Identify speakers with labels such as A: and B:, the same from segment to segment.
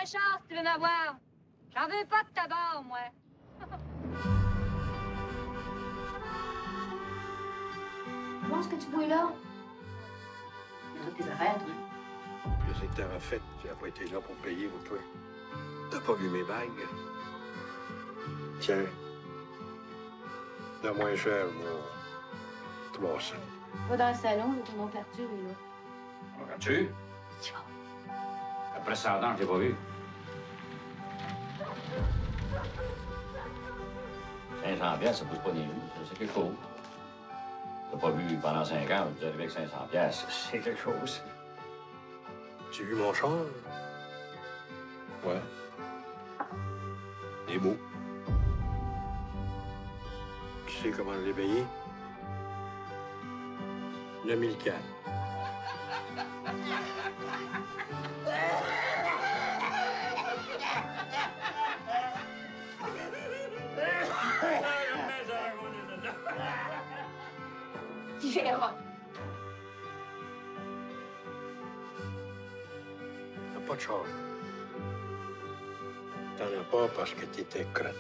A: la chance, tu veux m'avoir. J'en veux pas de tabac, moi.
B: Comment est-ce que tu bois là? Mais toutes tes affaires, toi.
C: Qu'est-ce que t'avais fait? Tu n'as pas été là pour payer pour toi. T'as pas vu mes bagues? Tiens. De moins cher, moi. 300.
B: Va dans le salon, là, ton oncle Arthur est là.
D: Oncle Arthur? Après 100 ans, je l'ai pas vu. 500 piastres, ça pousse pas des rues. C'est quelque chose. T'as pas vu pendant 5 ans, vous arrivez avec 500 piastres. C'est quelque chose.
C: Tu as vu mon char? Ouais. Il est beau. Tu sais comment je l'ai payé? 9400.
B: Tu verras.
C: T'as pas de char. T'en as pas parce que t'étais crotte.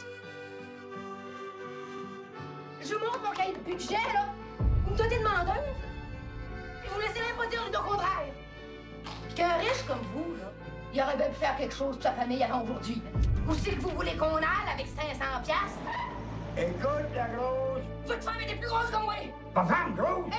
B: Je vous montre mon cahier de budget, là. Vous me donnez demandeuse. Et vous me laissez même pas dire le contraire. Puis qu'un riche comme vous, là, il aurait bien pu faire quelque chose pour sa famille avant aujourd'hui. Où c'est que vous voulez qu'on aille avec 500 piastres?
E: Écoute, la grosse!
B: Votre femme était plus grosse que moi!
E: Pas femme grosse!